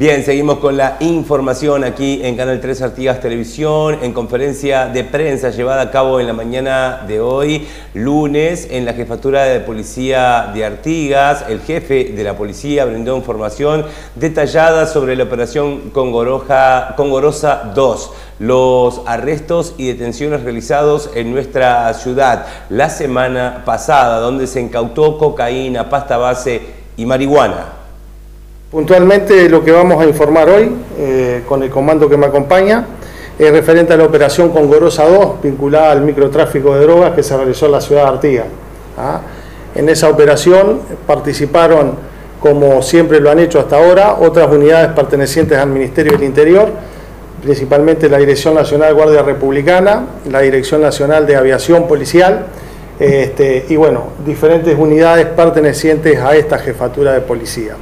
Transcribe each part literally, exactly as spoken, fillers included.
Bien, seguimos con la información aquí en Canal tres Artigas Televisión, en conferencia de prensa llevada a cabo en la mañana de hoy, lunes, en la Jefatura de Policía de Artigas. El jefe de la policía brindó información detallada sobre la operación Congoroja, Congorosa dos, los arrestos y detenciones realizados en nuestra ciudad la semana pasada, donde se incautó cocaína, pasta base y marihuana. Puntualmente lo que vamos a informar hoy, eh, con el comando que me acompaña, es referente a la operación Congorosa dos, vinculada al microtráfico de drogas que se realizó en la ciudad de Artigas. ¿Ah? En esa operación participaron, como siempre lo han hecho hasta ahora, otras unidades pertenecientes al Ministerio del Interior, principalmente la Dirección Nacional de Guardia Republicana, la Dirección Nacional de Aviación Policial, este, y bueno, diferentes unidades pertenecientes a esta jefatura de policía.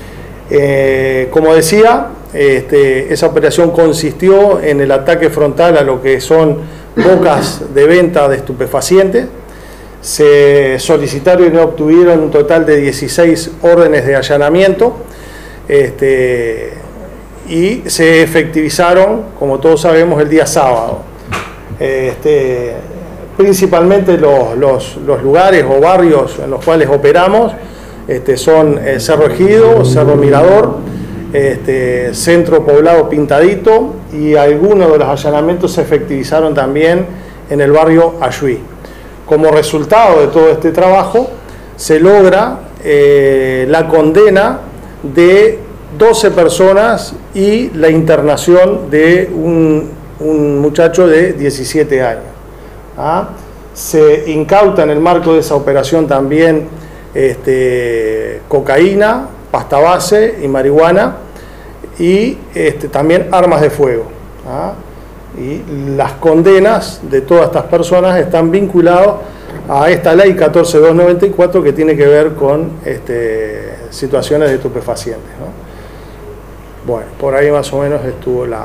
Eh, como decía, este, esa operación consistió en el ataque frontal a lo que son bocas de venta de estupefacientes. Se solicitaron y obtuvieron un total de dieciséis órdenes de allanamiento este, y se efectivizaron, como todos sabemos, el día sábado. Este, principalmente los, los, los lugares o barrios en los cuales operamos Este, son eh, Cerro Ejido, Cerro Mirador, este, Centro Poblado Pintadito, y algunos de los allanamientos se efectivizaron también en el barrio Ayuí. Como resultado de todo este trabajo se logra eh, la condena de doce personas y la internación de un, un muchacho de diecisiete años. ¿Ah? Se incauta en el marco de esa operación también Este, cocaína, pasta base y marihuana, y este, también armas de fuego. ¿Ah? Y las condenas de todas estas personas están vinculadas a esta ley catorce mil doscientos noventa y cuatro que tiene que ver con este, situaciones de estupefacientes, ¿no? Bueno, por ahí más o menos estuvo la...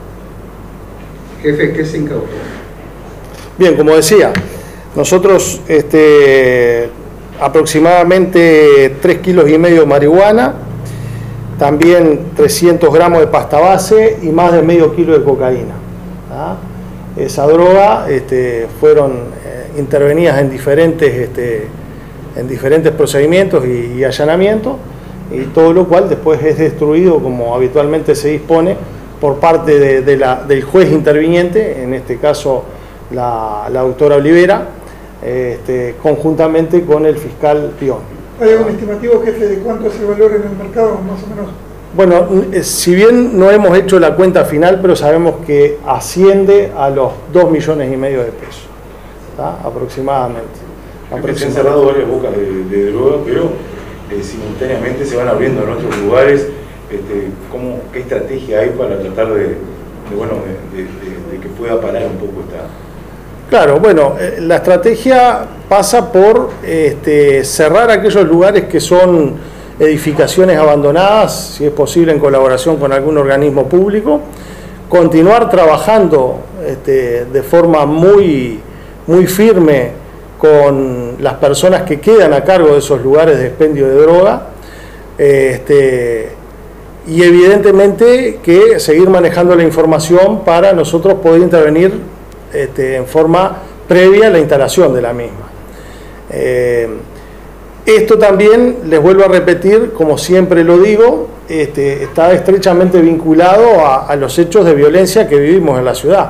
Jefe, ¿qué se incautó? Bien, como decía, nosotros este, aproximadamente tres kilos y medio de marihuana, también trescientos gramos de pasta base y más de medio kilo de cocaína. ¿Ah? Esa droga este, fueron eh, intervenidas en diferentes, este, en diferentes procedimientos y, y allanamientos, y todo lo cual después es destruido, como habitualmente se dispone, por parte de, de la, del juez interviniente, en este caso la, la doctora Olivera, Este, conjuntamente con el fiscal Pion. ¿Hay algún estimativo, jefe, de cuánto es el valor en el mercado, más o menos? Bueno, si bien no hemos hecho la cuenta final, pero sabemos que asciende a los dos millones y medio de pesos, ¿tá? aproximadamente. aproximadamente. Se han cerrado varias bocas de, de droga, pero eh, simultáneamente se van abriendo en otros lugares. Este, ¿cómo, ¿Qué estrategia hay para tratar de, de, bueno, de, de, de, de que pueda parar un poco esta... Claro, bueno, eh, la estrategia pasa por este, cerrar aquellos lugares que son edificaciones abandonadas, si es posible en colaboración con algún organismo público, continuar trabajando este, de forma muy, muy firme con las personas que quedan a cargo de esos lugares de expendio de droga, este, y evidentemente que seguir manejando la información para nosotros poder intervenir Este, en forma previa a la instalación de la misma. Eh, esto también, les vuelvo a repetir, como siempre lo digo, este, está estrechamente vinculado a, a los hechos de violencia que vivimos en la ciudad.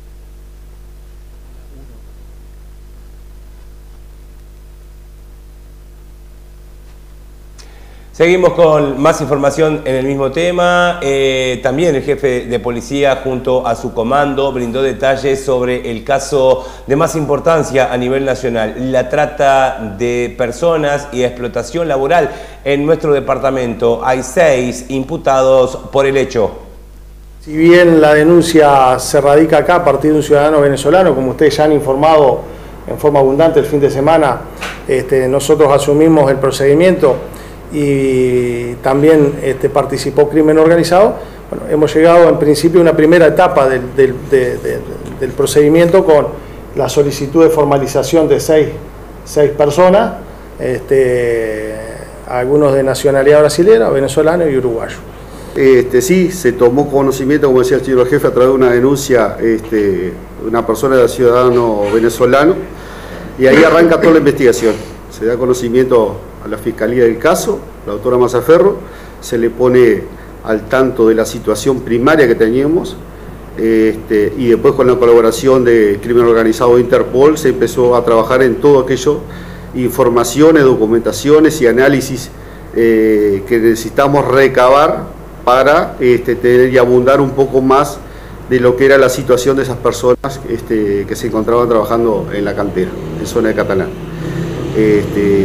Seguimos con más información en el mismo tema. Eh, también el jefe de policía junto a su comando brindó detalles sobre el caso de más importancia a nivel nacional, la trata de personas y explotación laboral en nuestro departamento. Hay seis imputados por el hecho. Si bien la denuncia se radica acá a partir de un ciudadano venezolano, como ustedes ya han informado en forma abundante el fin de semana, este, nosotros asumimos el procedimiento y también este, participó crimen organizado. Bueno, hemos llegado en principio a una primera etapa del, del, de, de, del procedimiento con la solicitud de formalización de seis, seis personas, este, algunos de nacionalidad brasileña, venezolano y uruguayo. Este, sí, se tomó conocimiento, como decía el señor jefe, a través de una denuncia este, una persona de ciudadano venezolano, y ahí arranca toda la investigación. Se da conocimiento a la Fiscalía del caso, la doctora Mazzaferro, se le pone al tanto de la situación primaria que teníamos, este, y después con la colaboración de Crimen Organizado de Interpol se empezó a trabajar en todo aquello, informaciones, documentaciones y análisis eh, que necesitamos recabar para este, tener y abundar un poco más de lo que era la situación de esas personas este, que se encontraban trabajando en la cantera, en zona de Catalán. Este,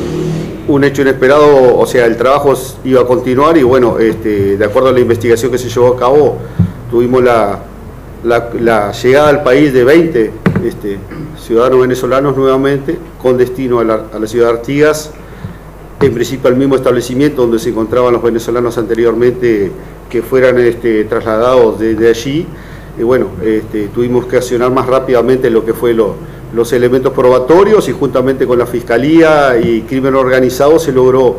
un hecho inesperado, o sea, el trabajo iba a continuar y bueno, este, de acuerdo a la investigación que se llevó a cabo, tuvimos la, la, la llegada al país de veinte este, ciudadanos venezolanos nuevamente, con destino a la, a la ciudad de Artigas, en principio al mismo establecimiento donde se encontraban los venezolanos anteriormente, que fueran este, trasladados de, de allí, y bueno, este, tuvimos que accionar más rápidamente lo que fue lo, los elementos probatorios, y juntamente con la Fiscalía y Crimen Organizado se logró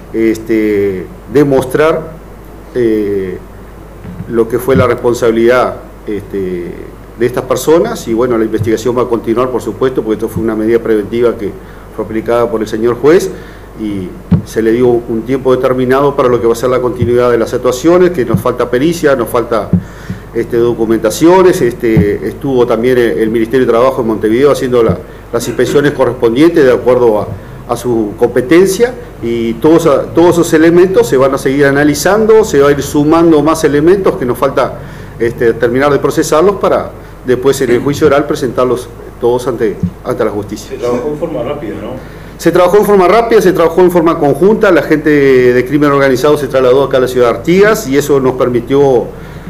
este, demostrar eh, lo que fue la responsabilidad este, de estas personas, y bueno, la investigación va a continuar, por supuesto, porque esto fue una medida preventiva que fue aplicada por el señor juez, y se le dio un tiempo determinado para lo que va a ser la continuidad de las actuaciones, que nos falta pericia, nos falta este, documentaciones, este, estuvo también el Ministerio de Trabajo en Montevideo haciendo la, las inspecciones correspondientes de acuerdo a, a su competencia, y todos, todos esos elementos se van a seguir analizando, se va a ir sumando más elementos que nos falta este, terminar de procesarlos para después en el juicio oral presentarlos todos ante, ante la justicia. Se trabajó en forma rápida, ¿no? Se trabajó en forma rápida, se trabajó en forma conjunta, la gente de Crimen Organizado se trasladó acá a la ciudad de Artigas y eso nos permitió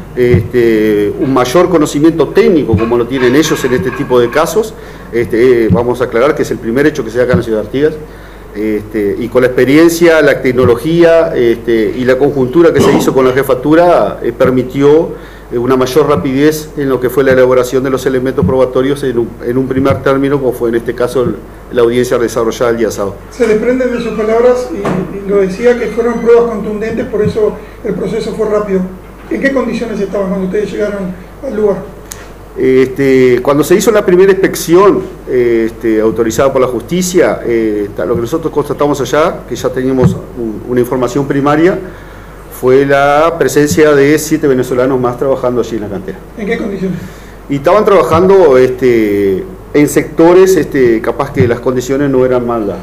este, un mayor conocimiento técnico como lo tienen ellos en este tipo de casos. Este, eh, vamos a aclarar que es el primer hecho que se da acá en la ciudad de Artigas, este, y con la experiencia, la tecnología este, y la conjuntura que se hizo con la jefatura eh, permitió una mayor rapidez en lo que fue la elaboración de los elementos probatorios en un, en un primer término, como fue en este caso el, la audiencia desarrollada el día sábado. Se desprende de sus palabras, y, y lo decía, que fueron pruebas contundentes, por eso el proceso fue rápido. ¿En qué condiciones estaban cuando ustedes llegaron al lugar? Este, cuando se hizo la primera inspección este, autorizada por la justicia, eh, lo que nosotros constatamos allá, que ya teníamos un, una información primaria, fue la presencia de siete venezolanos más trabajando allí en la cantera. ¿En qué condiciones? Y estaban trabajando este, en sectores, este, capaz que las condiciones no eran malas.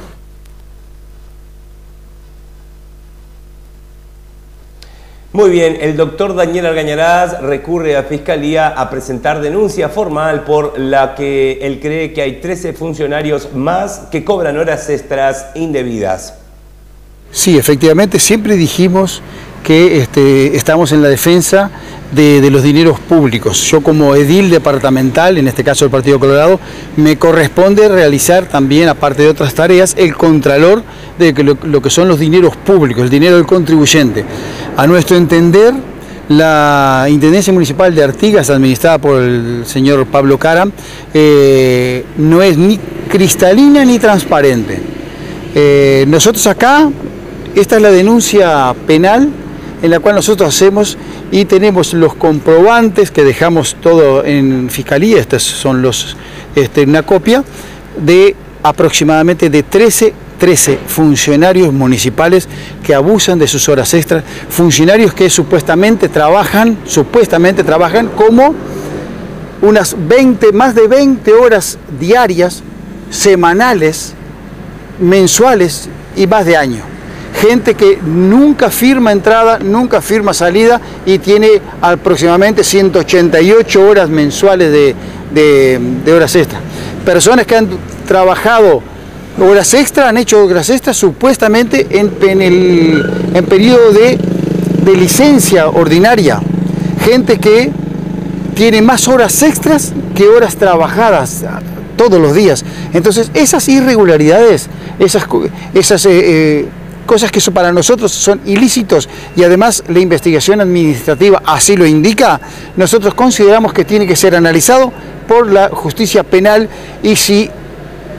Muy bien, el doctor Daniel Argañarás recurre a Fiscalía a presentar denuncia formal por la que él cree que hay trece funcionarios más que cobran horas extras indebidas. Sí, efectivamente, siempre dijimos que este, estamos en la defensa de, de los dineros públicos. Yo como edil departamental, en este caso del Partido Colorado, me corresponde realizar también, aparte de otras tareas, el contralor de que lo, lo que son los dineros públicos, el dinero del contribuyente. A nuestro entender, la Intendencia Municipal de Artigas, administrada por el señor Pablo Cara, eh, no es ni cristalina ni transparente. Eh, nosotros acá, esta es la denuncia penal en la cual nosotros hacemos, y tenemos los comprobantes que dejamos todo en Fiscalía. Estos son los, este, una copia de aproximadamente de trece, trece funcionarios municipales que abusan de sus horas extras, funcionarios que supuestamente trabajan, supuestamente trabajan como unas veinte, más de veinte horas diarias, semanales, mensuales y más de año. Gente que nunca firma entrada, nunca firma salida, y tiene aproximadamente ciento ochenta y ocho horas mensuales de, de, de horas extras. Personas que han trabajado horas extras, han hecho horas extras supuestamente en, en el en periodo de, de licencia ordinaria. Gente que tiene más horas extras que horas trabajadas todos los días. Entonces, esas irregularidades, esas, esas eh, eh, cosas que son, para nosotros son ilícitos, y además la investigación administrativa así lo indica, nosotros consideramos que tiene que ser analizado por la justicia penal, y si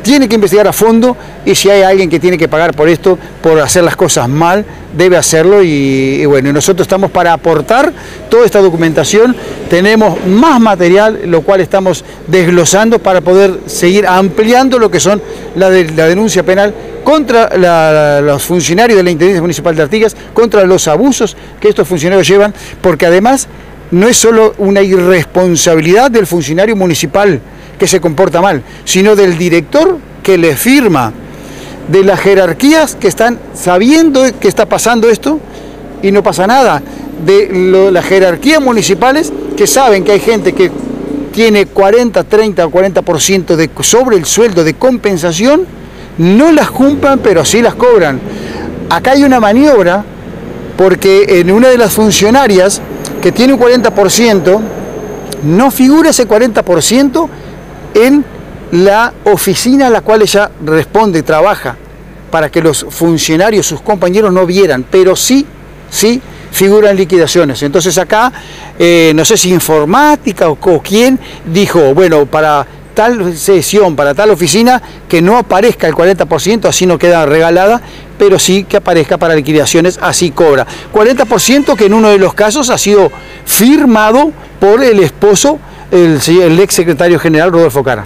tiene que investigar a fondo y si hay alguien que tiene que pagar por esto, por hacer las cosas mal, debe hacerlo y, y bueno, nosotros estamos para aportar toda esta documentación, tenemos más material, lo cual estamos desglosando para poder seguir ampliando lo que son la, de, la denuncia penal contra la, la, los funcionarios de la Intendencia Municipal de Artigas, contra los abusos que estos funcionarios llevan, porque además no es solo una irresponsabilidad del funcionario municipal que se comporta mal, sino del director que le firma, de las jerarquías que están sabiendo que está pasando esto y no pasa nada, de lo, las jerarquías municipales que saben que hay gente que tiene cuarenta, treinta o cuarenta por ciento de, sobre el sueldo de compensación, no las cumplan, pero sí las cobran. Acá hay una maniobra porque en una de las funcionarias que tiene un cuarenta por ciento, no figura ese cuarenta por ciento en la oficina a la cual ella responde, trabaja, para que los funcionarios, sus compañeros no vieran, pero sí, sí figuran liquidaciones. Entonces acá, eh, no sé si informática o, o quién dijo, bueno, para tal sesión, para tal oficina, que no aparezca el cuarenta por ciento, así no queda regalada, pero sí que aparezca para liquidaciones, así cobra. cuarenta por ciento que en uno de los casos ha sido firmado por el esposo, el, el ex secretario general Rodolfo Cara.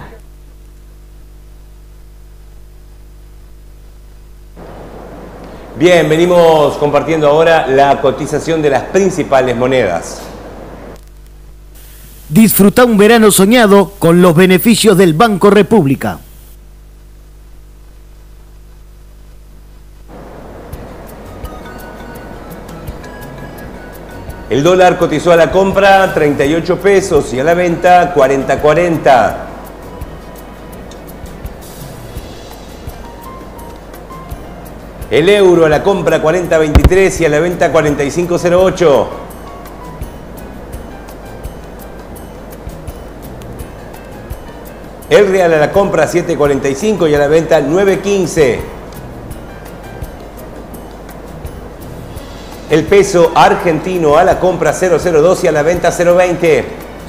Bien, venimos compartiendo ahora la cotización de las principales monedas. Disfruta un verano soñado con los beneficios del Banco República. El dólar cotizó a la compra treinta y ocho pesos y a la venta cuarenta cuarenta. El euro a la compra cuarenta veintitrés y a la venta cuarenta y cinco cero ocho. El real a la compra siete cuarenta y cinco y a la venta nueve quince. El peso argentino a la compra cero cero dos y a la venta cero veinte.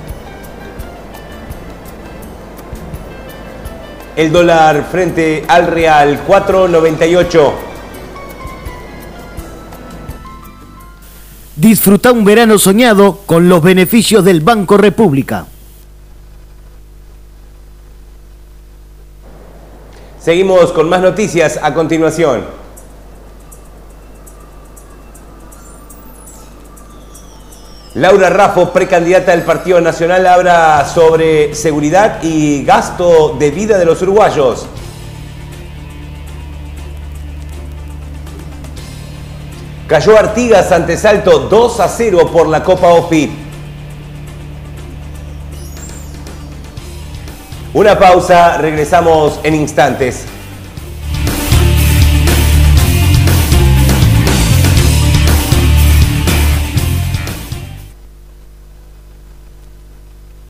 El dólar frente al real cuatro noventa y ocho. Disfruta un verano soñado con los beneficios del Banco República. Seguimos con más noticias a continuación. Laura Raffo, precandidata del Partido Nacional, habla sobre seguridad y gasto de vida de los uruguayos. Cayó Artigas ante Salto dos a cero por la Copa O F I. Una pausa, regresamos en instantes.